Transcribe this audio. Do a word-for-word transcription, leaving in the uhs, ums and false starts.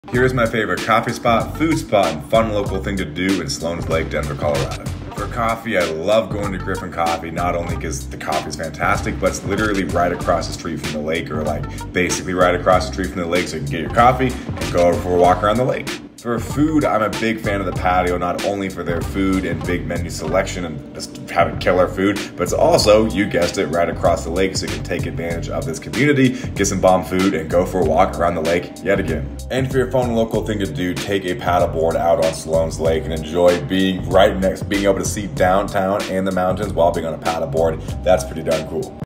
Here's my favorite coffee spot, food spot, and fun local thing to do in Sloans Lake, Denver, Colorado. For coffee, I love going to Griffin Coffee, not only because the coffee is fantastic, but it's literally right across the street from the lake, or like basically right across the street from the lake, so you can get your coffee and go for a walk around the lake. For food, I'm a big fan of the patio, not only for their food and big menu selection and just having killer food, but it's also, you guessed it, right across the lake, so you can take advantage of this community, get some bomb food, and go for a walk around the lake yet again. And for your fun local thing to do, take a paddleboard out on Sloans Lake and enjoy being right next, being able to see downtown and the mountains while being on a paddleboard. That's pretty darn cool.